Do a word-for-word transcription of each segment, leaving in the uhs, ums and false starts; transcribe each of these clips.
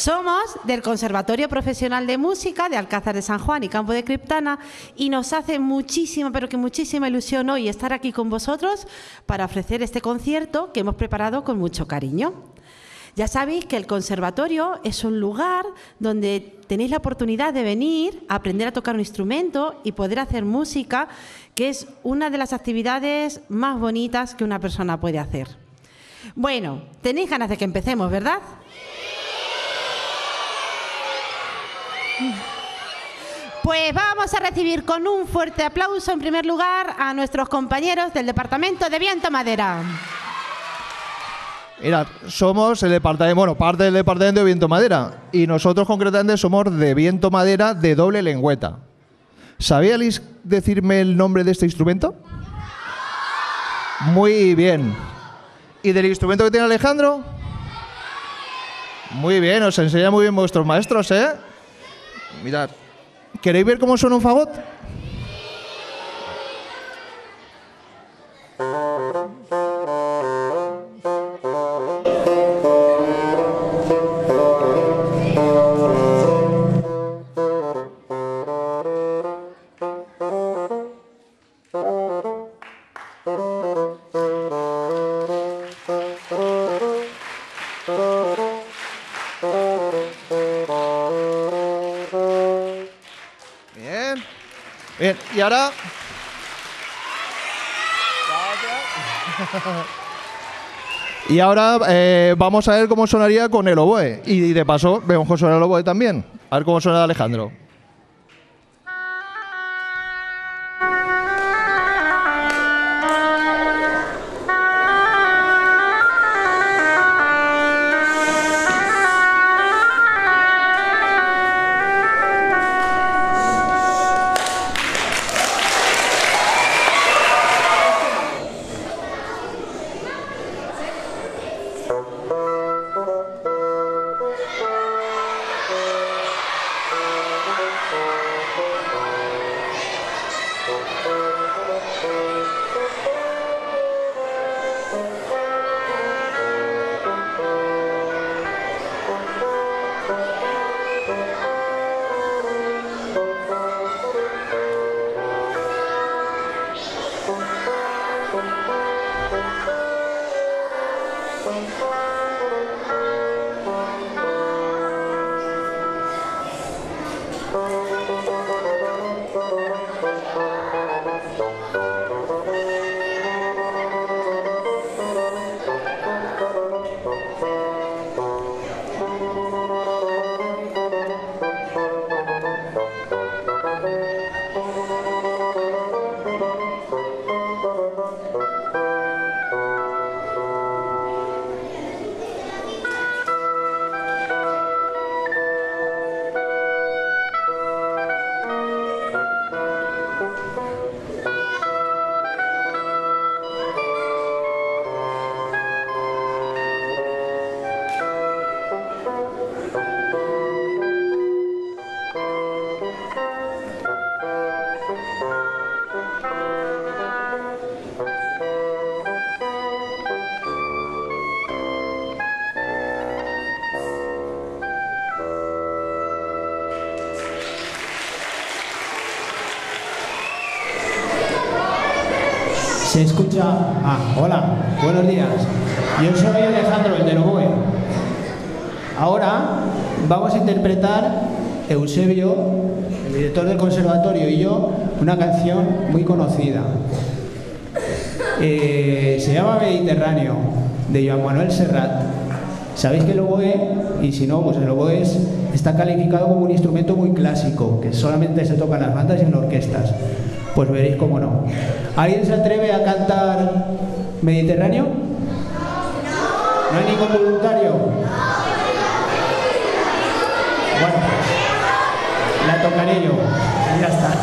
Somos del Conservatorio Profesional de Música de Alcázar de San Juan y Campo de Criptana y nos hace muchísima, pero que muchísima ilusión hoy estar aquí con vosotros para ofrecer este concierto que hemos preparado con mucho cariño. Ya sabéis que el conservatorio es un lugar donde tenéis la oportunidad de venir a aprender a tocar un instrumento y poder hacer música, que es una de las actividades más bonitas que una persona puede hacer. Bueno, tenéis ganas de que empecemos, ¿verdad? Pues vamos a recibir con un fuerte aplauso en primer lugar a nuestros compañeros del Departamento de Viento Madera. Mirad, somos el departamento, bueno, parte del Departamento de Viento Madera y nosotros concretamente somos de Viento Madera de doble lengüeta. ¿Sabíais decirme el nombre de este instrumento? Muy bien. ¿Y del instrumento que tiene Alejandro? Muy bien, os enseñan muy bien vuestros maestros, ¿eh? Mirad, ¿queréis ver cómo suena un fagot? Bien, y ahora... y ahora eh, vamos a ver cómo sonaría con el oboe. Y de paso, vemos cómo suena el oboe también. A ver cómo suena Alejandro. Se escucha... Ah, hola, buenos días. Yo soy Alejandro, el del oboe. Ahora vamos a interpretar Eusebio, el director del conservatorio, y yo, una canción muy conocida. Eh, se llama Mediterráneo, de Joan Manuel Serrat. Sabéis que el oboe, y si no, pues el oboe es, está calificado como un instrumento muy clásico, que solamente se toca en las bandas y en las orquestas. Pues veréis cómo no. ¿Alguien se atreve a cantar Mediterráneo? ¿No hay ningún voluntario? Bueno, la tocaré yo. Ya está.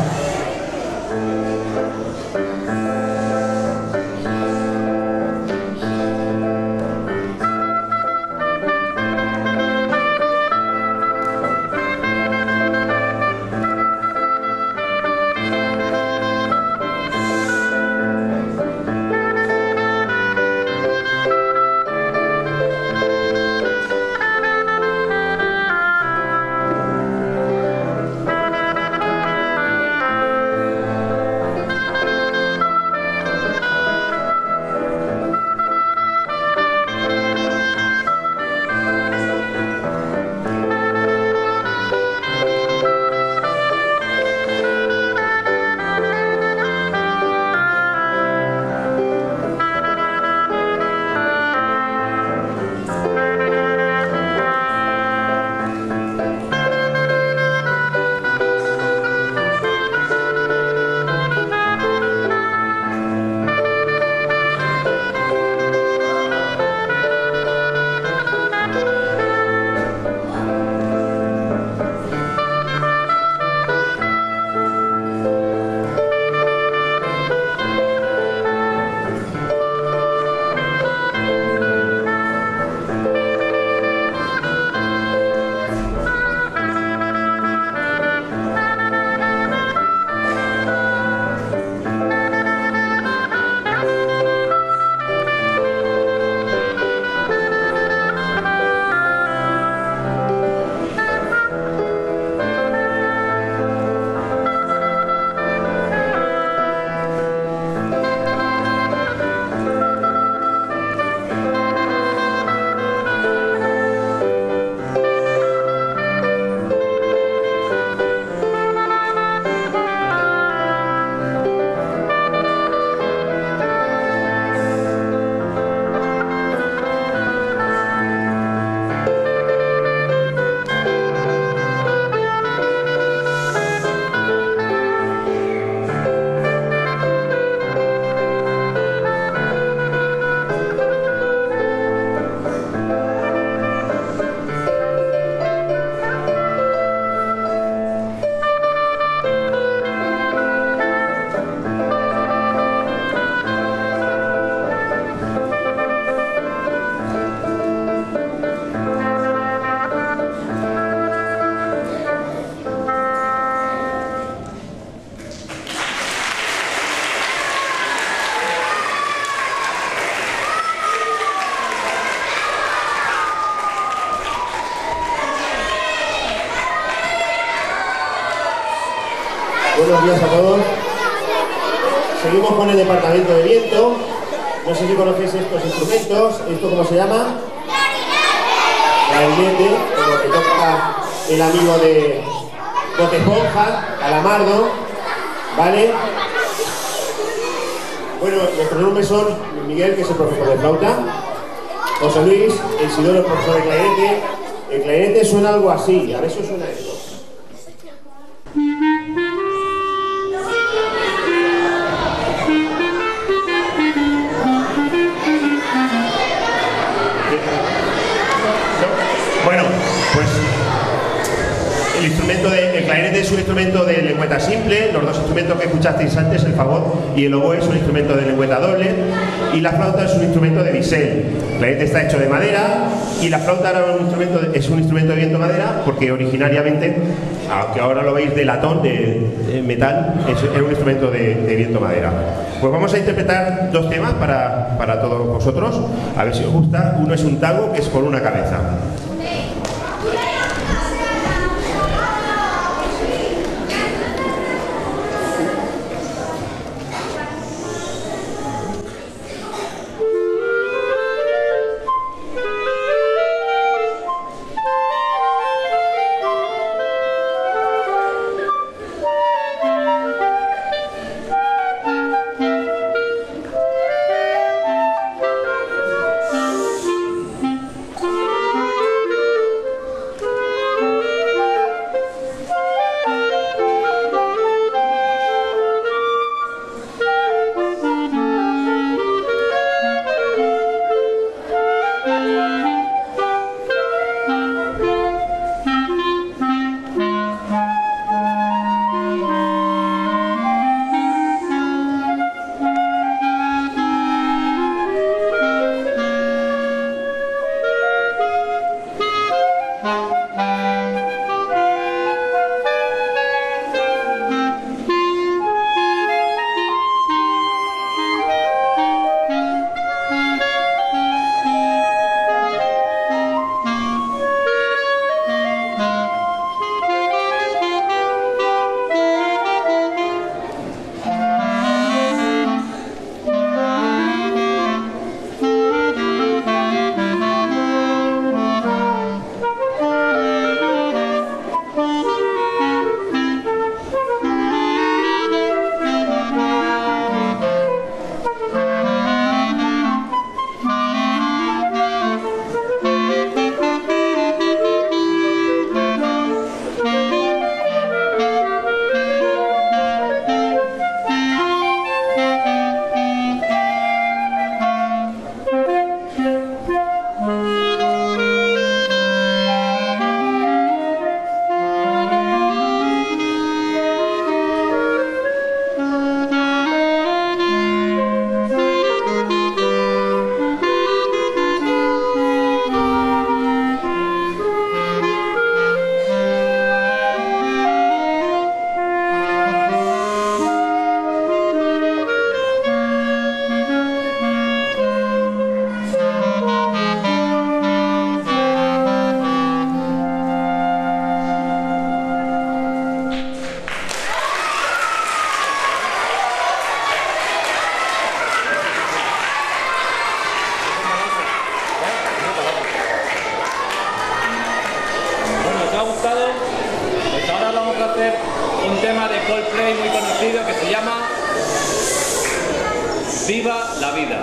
Buenos días a todos. Seguimos con el departamento de viento. No sé si conocéis estos instrumentos. ¿Esto cómo se llama? Clarinete, como que toca el amigo de Bote Esponja, Calamardo, ¿vale? Bueno, nuestros nombres son Miguel, que es el profesor de flauta, José Luis, Isidoro, el profesor de clarinete. El clarinete suena algo así, a ver si os suena esto. Bueno, pues el instrumento de, el clarinete es un instrumento de lengüeta simple, los dos instrumentos que escuchasteis antes, el fagot y el oboe, es un instrumento de lengüeta doble, y la flauta es un instrumento de bisel. El clarinete está hecho de madera y la flauta era un instrumento de, es un instrumento de viento madera, porque originariamente, aunque ahora lo veis de latón, de, de metal, es, era un instrumento de, de viento madera. Pues vamos a interpretar dos temas para, para todos vosotros, a ver si os gusta. Uno es un tango, que es Con una cabeza. Viva la vida.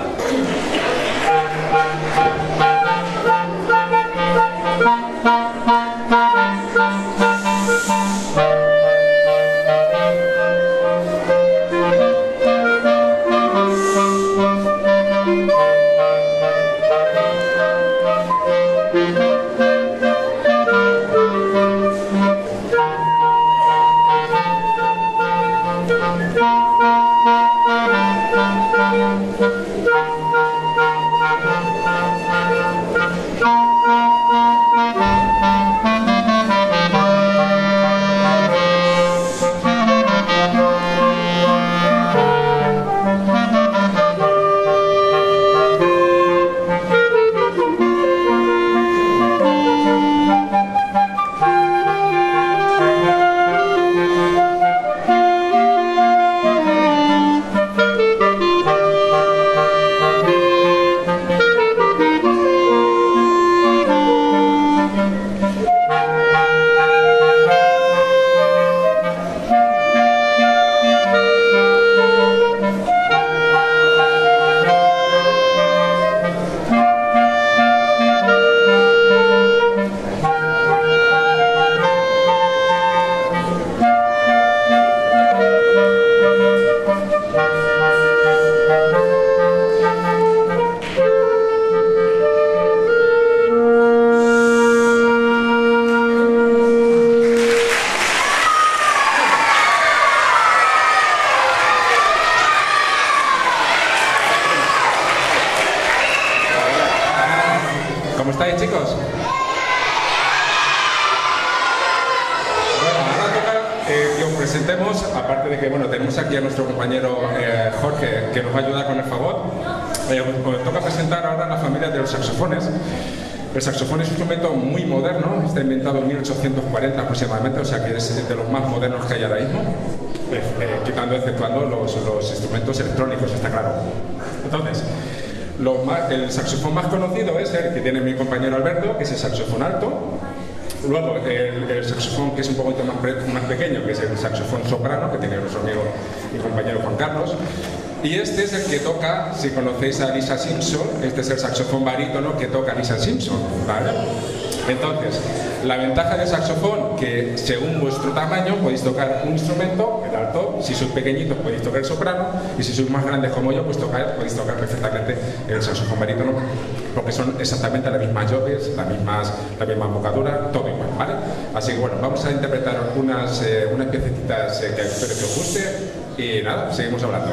presentemos, aparte de que bueno, tenemos aquí a nuestro compañero eh, Jorge, que nos va a ayudar con el fagot, eh, os toca presentar ahora la familia de los saxofones. El saxofón es un instrumento muy moderno, está inventado en mil ochocientos cuarenta aproximadamente, o sea que es de los más modernos que hay ahora mismo, eh, eh, quitando, exceptuando los, los instrumentos electrónicos, está claro. Entonces, lo más, el saxofón más conocido es el que tiene mi compañero Alberto, que es el saxofón alto. Luego, el, el saxofón que es un poquito más, más pequeño, que es el saxofón soprano, que tiene nuestro amigo y compañero Juan Carlos. Y este es el que toca, si conocéis a Lisa Simpson, este es el saxofón barítono que toca Lisa Simpson, ¿vale? Entonces, la ventaja del saxofón, que según vuestro tamaño podéis tocar un instrumento, el alto, si sois pequeñitos podéis tocar el soprano, y si sois más grandes como yo, pues tocar, podéis tocar perfectamente el saxofón barítono, porque son exactamente las mismas llaves, las mismas, la misma embocadura, todo igual, ¿vale? Así que bueno, vamos a interpretar unas, eh, unas piececitas eh, que espero que os guste, y nada, seguimos hablando.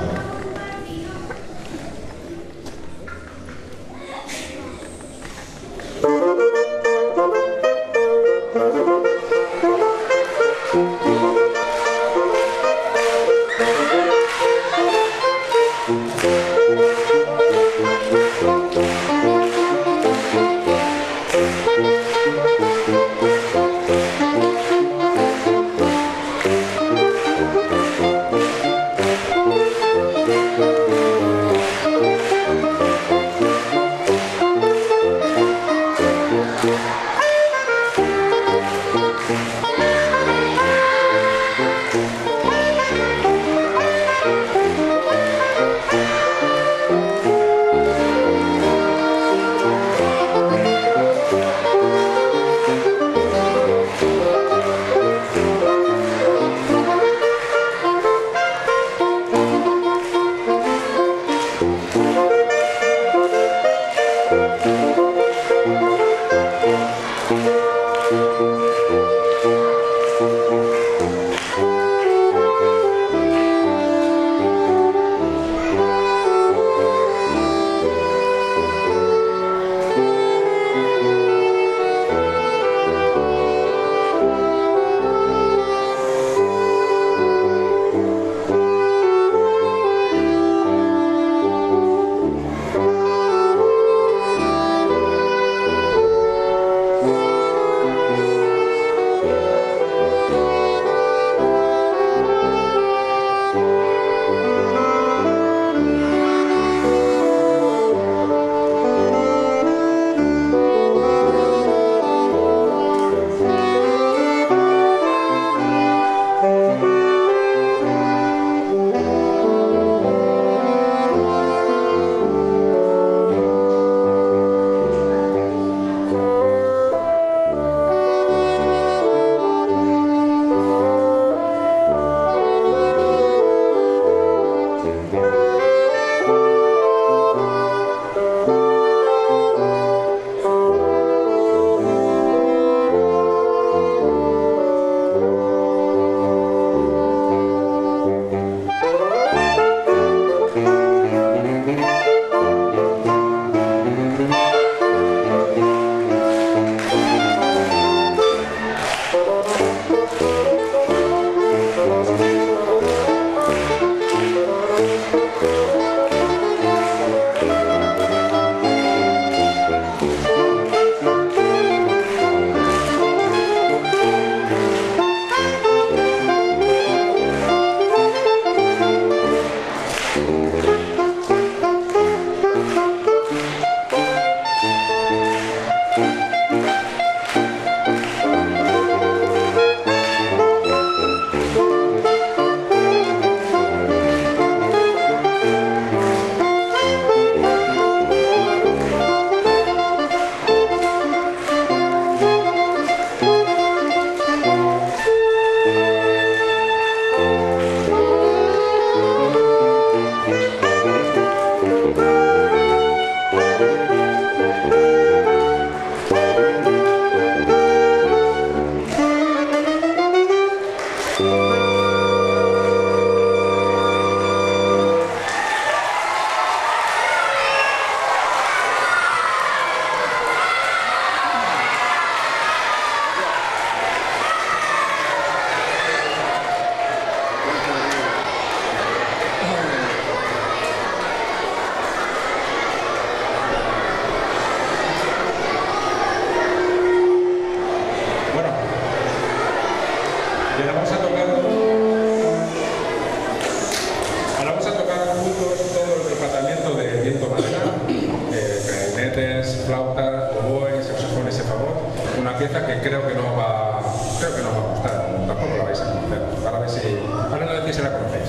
Thank you. Y ahora vamos a tocar, ahora vamos a tocar juntos todo el tratamiento de viento madera, eh, clarinetes, flautas, oboes, saxofones, a favor. Una pieza que creo que no va, creo que no va a gustar, tampoco la vais a conocer. Ahora a ver si, ahora no decís si la conocéis.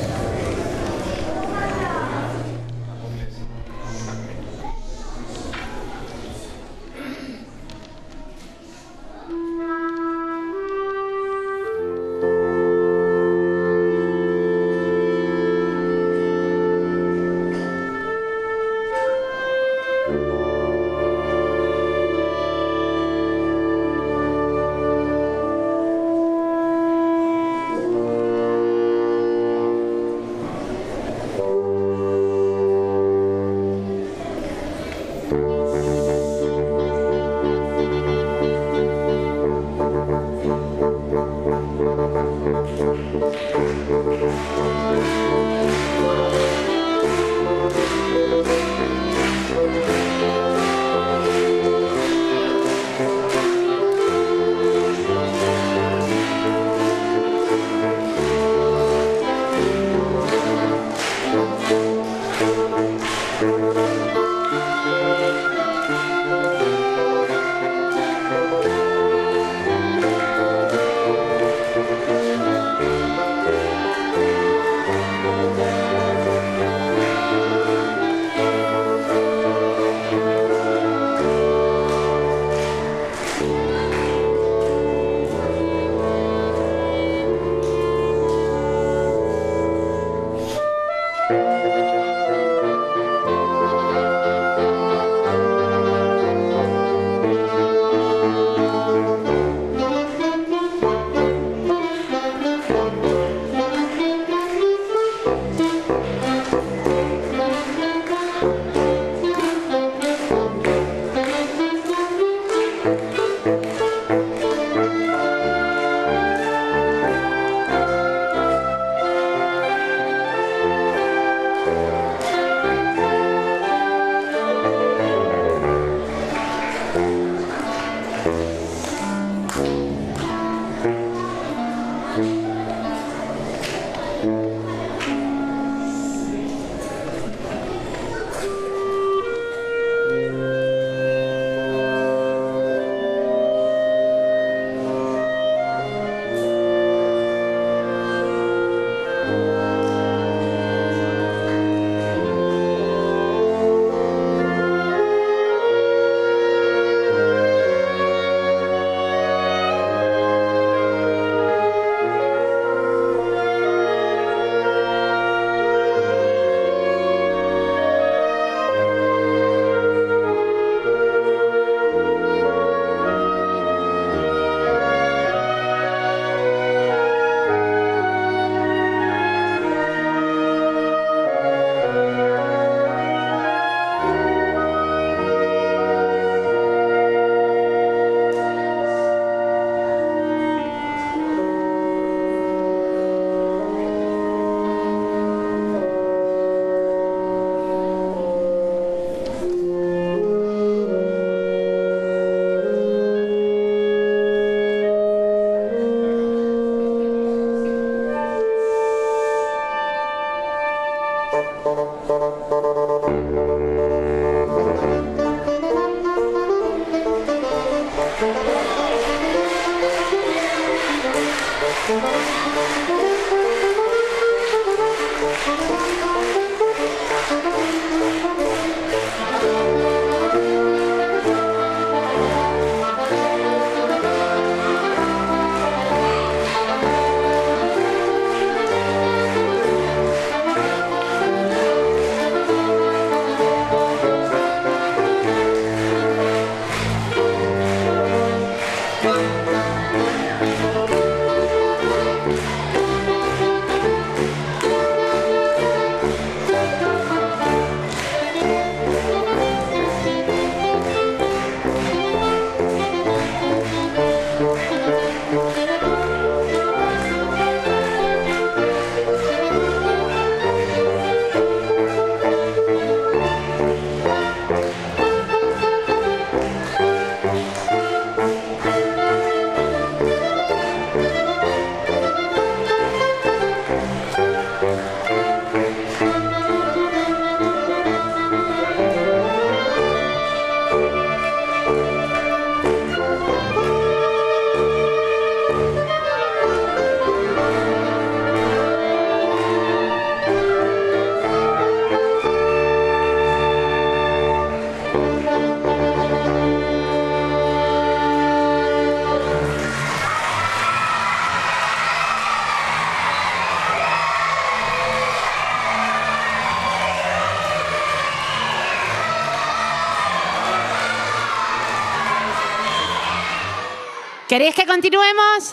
¿Queréis que continuemos?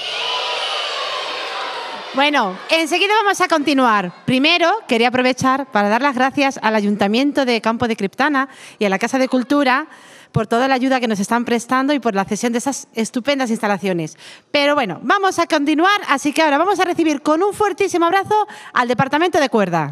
Bueno, enseguida vamos a continuar. Primero, quería aprovechar para dar las gracias al Ayuntamiento de Campo de Criptana y a la Casa de Cultura por toda la ayuda que nos están prestando y por la cesión de esas estupendas instalaciones. Pero bueno, vamos a continuar, así que ahora vamos a recibir con un fuertísimo abrazo al Departamento de Cuerda.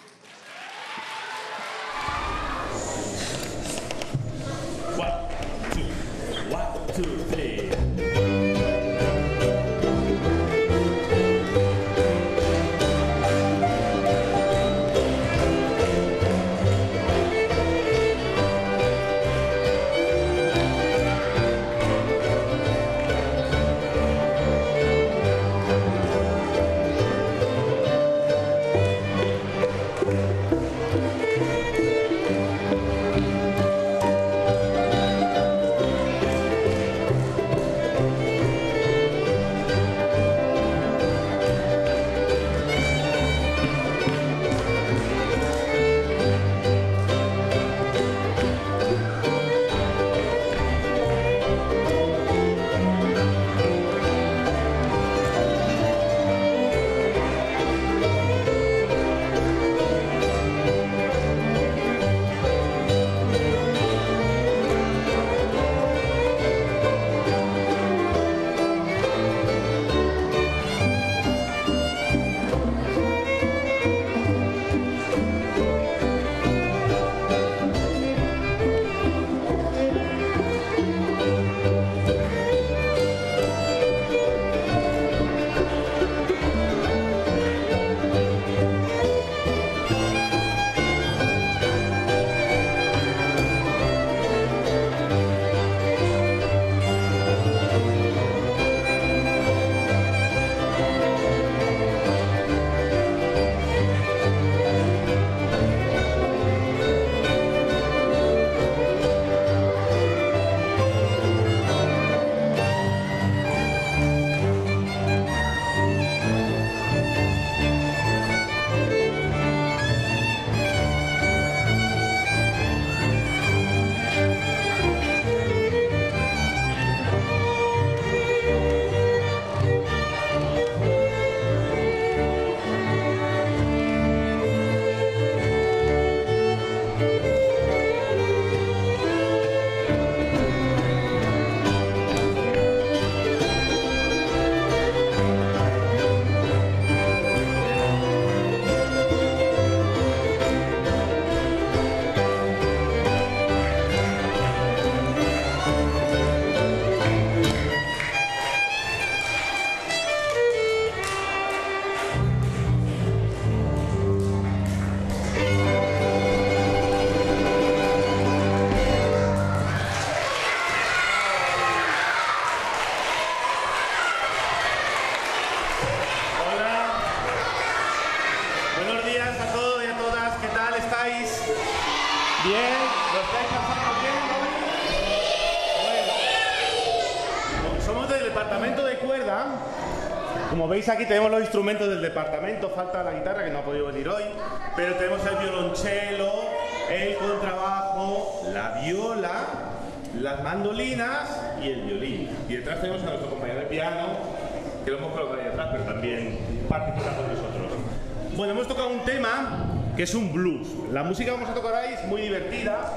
Como veis aquí tenemos los instrumentos del departamento, falta la guitarra que no ha podido venir hoy, pero tenemos el violonchelo, el contrabajo, la viola, las mandolinas y el violín. Y detrás tenemos a nuestro compañero de piano, que lo hemos colocado ahí atrás, pero también participa con nosotros. Bueno, hemos tocado un tema que es un blues. La música que vamos a tocar ahí es muy divertida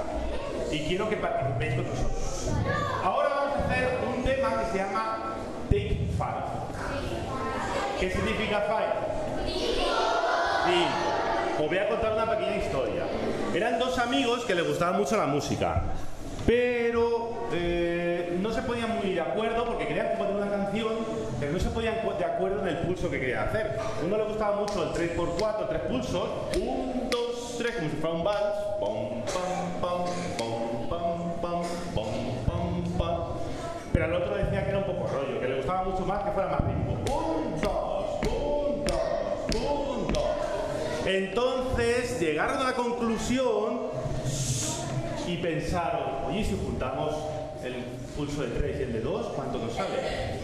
y quiero que participéis con nosotros. Ahora vamos a hacer un tema que se llama Take Five. ¿Qué significa five? Sí. Os voy a contar una pequeña historia. Eran dos amigos que les gustaba mucho la música, pero eh, no se ponían muy de acuerdo porque querían componer una canción, pero no se ponían de acuerdo en el pulso que querían hacer. Uno le gustaba mucho el tres por cuatro, tres pulsos, un, dos, tres, como si fuera un vals. Pom, pam, pam, pom, pam, pam, pom, pam, pam. Pero al otro decía que era un poco rollo, que le gustaba mucho más que fuera más ritmo. Un, dos, un, dos, un, dos. Entonces llegaron a la conclusión y pensaron, oye, si juntamos el pulso de tres y el de dos, ¿cuánto nos sale?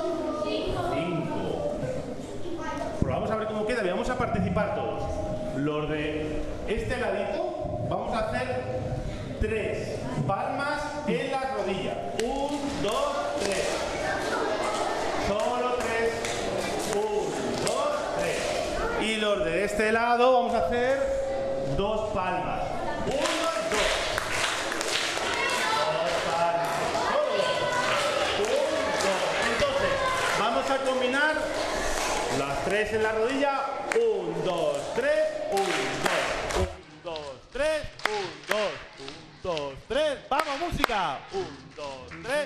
cinco. Probamos a ver cómo queda y vamos a participar todos. Los de este ladito, vamos a hacer tres palmas en las rodillas. Un, dos, tres. este lado vamos a hacer dos palmas. Uno y dos. Dos palmas. Uno, dos. Entonces, vamos a combinar las tres en la rodilla. Un, dos, tres. Un, dos. Un, dos, tres. Un, dos. Un, dos, tres. ¡Vamos, música! Un, dos, tres.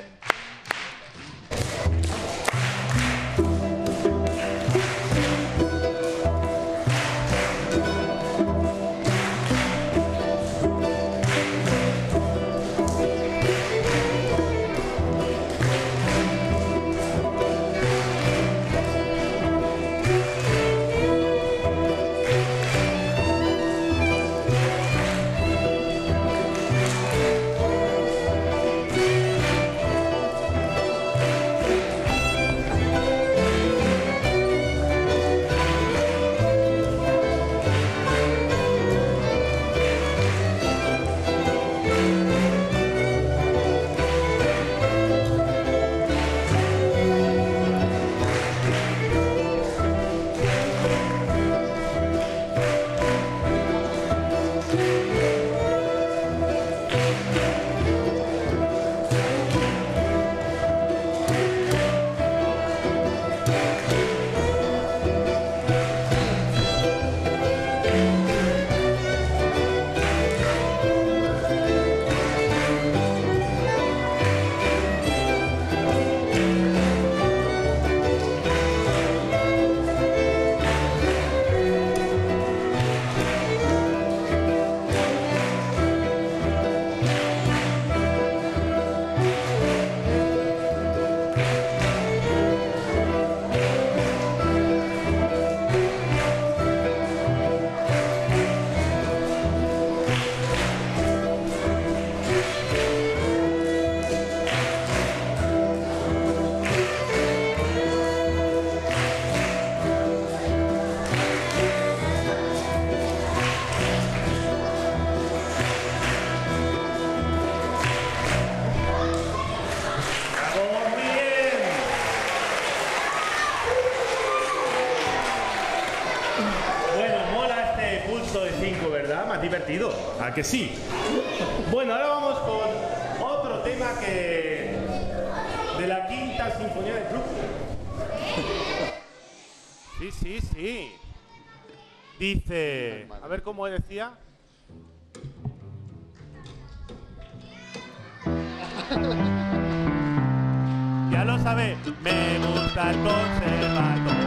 Divertido, ¿a que sí? Bueno, ahora vamos con otro tema que de la quinta sinfonía de Bruckner. Sí, sí, sí. Dice, a ver cómo decía. Ya lo sabe, me gusta el conservatorio.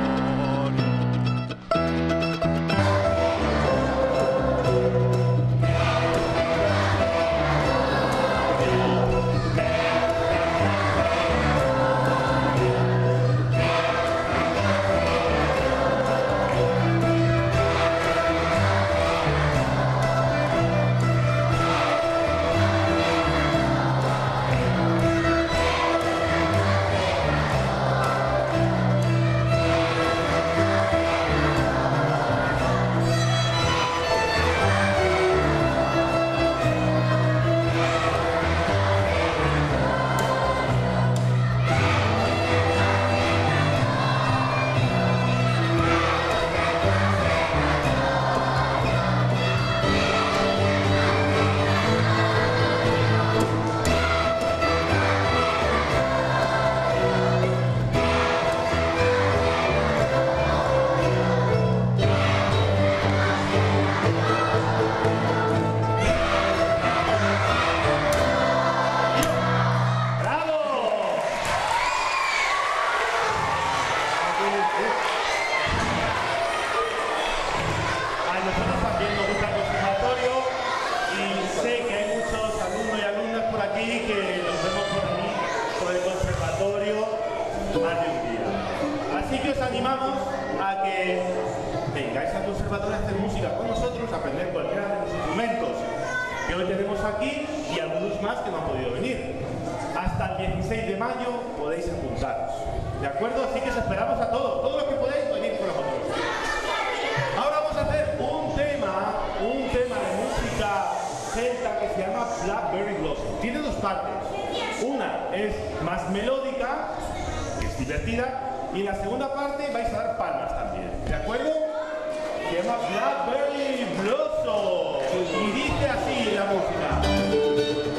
Se llama Blackberry Blossom. Y dice así la música.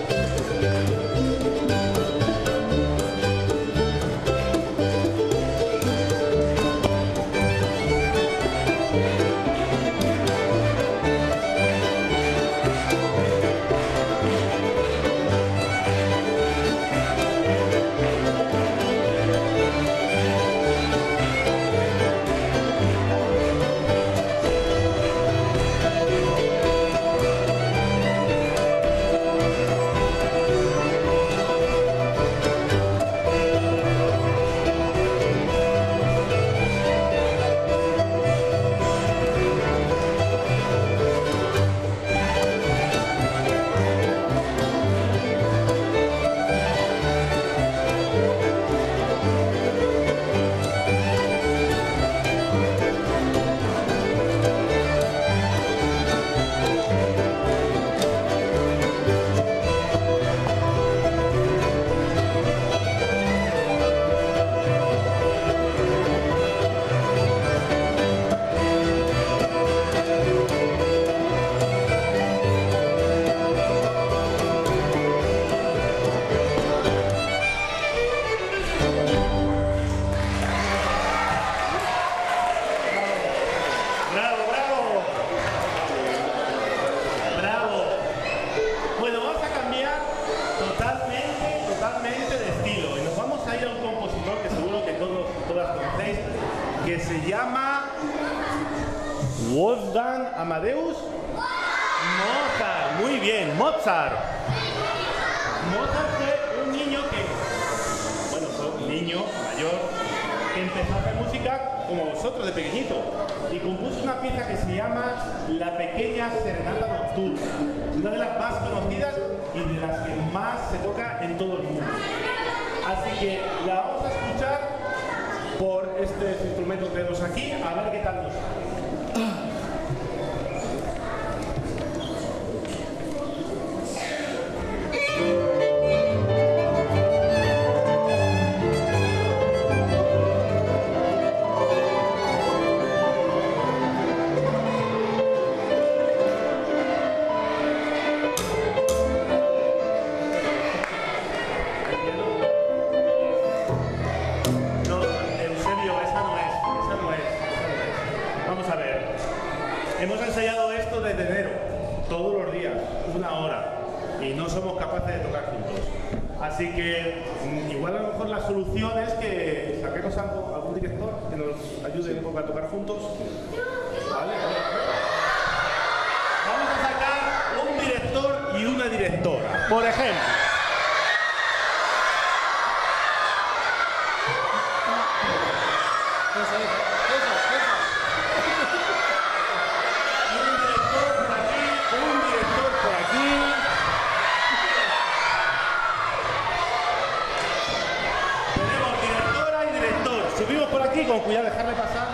Que se llama Wolfgang Amadeus Mozart. Muy bien, Mozart. Mozart fue un niño que, bueno, fue un niño mayor que empezó a hacer música como vosotros de pequeñito y compuso una pieza que se llama La Pequeña Serenata Nocturna, una de las más conocidas y de las que más se toca en todo el mundo. Así que la vamos a escuchar por este instrumento que tenemos aquí, a ver qué tal nos sale. Hemos ensayado esto desde enero, todos los días, una hora, y no somos capaces de tocar juntos. Así que igual a lo mejor la solución es que saquemos algo, algún director que nos ayude un poco a tocar juntos. ¿Vale? Vamos a sacar un director y una directora, por ejemplo. Subimos por aquí, con cuidado, dejarle pasar.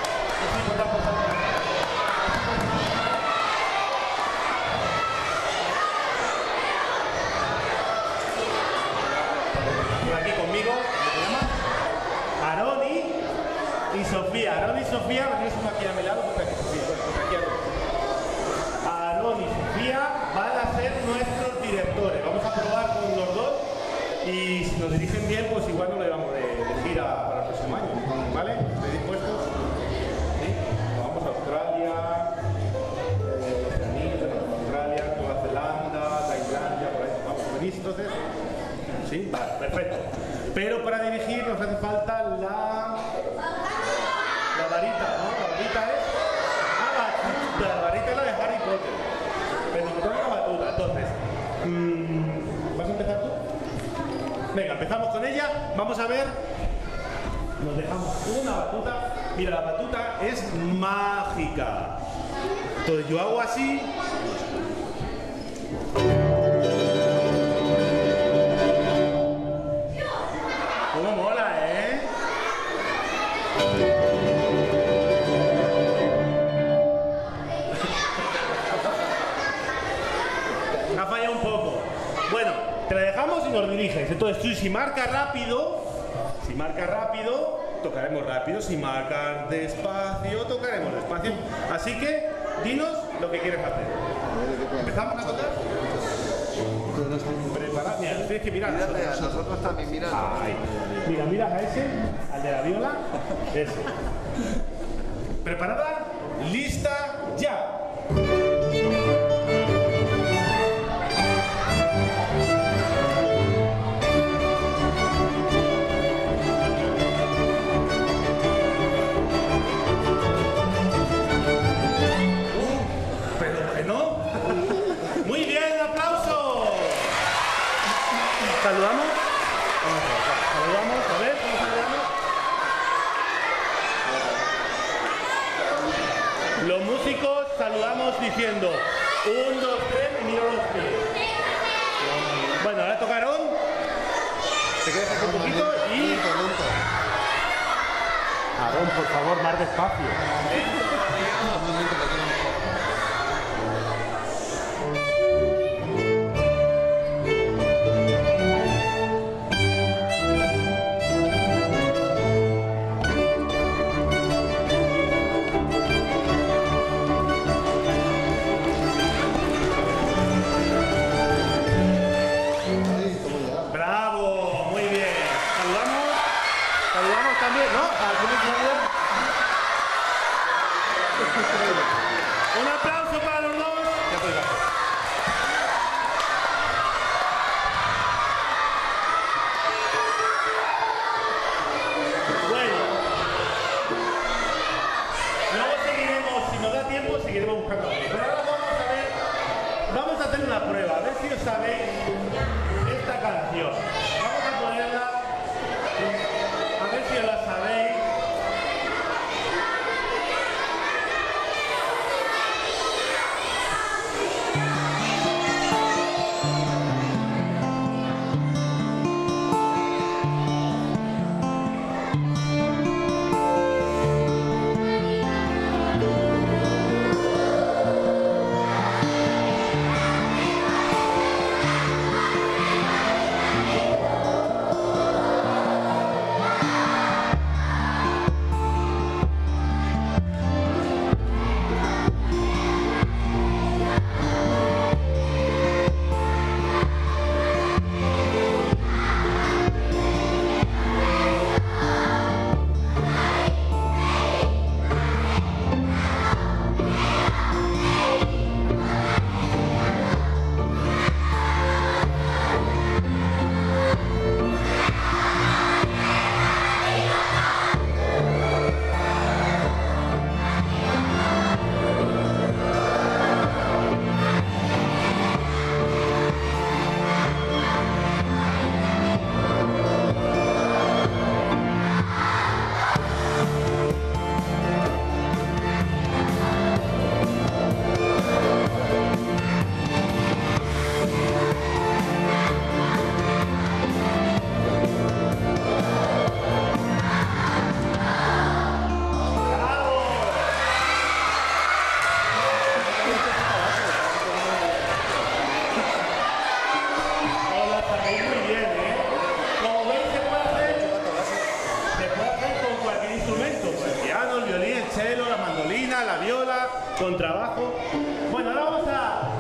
Por aquí conmigo, ¿cómo se llama? Aroni y Sofía. Aroni y Sofía, venís uno aquí a mi lado, porque aquí, sí, pues aquí a Aroni y Sofía van a ser nuestros directores. Vamos a probar con los dos y si nos dirigen bien, pues igual no le vamos de, de gira para el próximo año. ¿Vale? ¿Estáis dispuestos? ¿Sí? Vamos a Australia, eh, Australia, Nueva Zelanda, Tailandia, por ahí. Vamos, ¿venís entonces? ¿Sí? Vale, perfecto. Pero para dirigir nos hace falta la... la varita, ¿no? La varita es... Ah, batuta. La varita es la de Harry Potter. Pero me toca la batuta. Entonces, mmm, ¿vas a empezar tú? Venga, empezamos con ella. Vamos a ver. Nos dejamos una batuta. Mira, la batuta es mágica. Entonces yo hago así. ¿Cómo mola, eh? Me ha fallado un poco. Bueno, te la dejamos y nos diriges. Entonces tú, si marca rápido, si marca rápido, tocaremos rápido, sin marcar despacio, tocaremos despacio. Así que, dinos lo que quieres hacer. ¿Empezamos a tocar? Preparad, mira, tienes que mirar. Mírate, a nosotros también, mira. Mira, miras a ese, al de la viola, ese. ¿Preparada? ¡Lista, ya! ¿Saludamos? ¿Saludamos? A ver, ¿cómo saludamos? Los músicos saludamos diciendo un, dos, tres y miro los pies. Bueno, ahora tocaron. Te quedas aquí un poquito y... Aarón, por favor, más despacio. Un aplauso para los dos. Ya podéis bajar. Bueno, luego seguiremos, si nos da tiempo, seguiremos buscando. Pero ahora vamos a ver, vamos a hacer una prueba, a ver si os sabéis esta canción. Vamos a ponerla, a ver si os la sabéis. Contrabajo. Bueno, ahora vamos a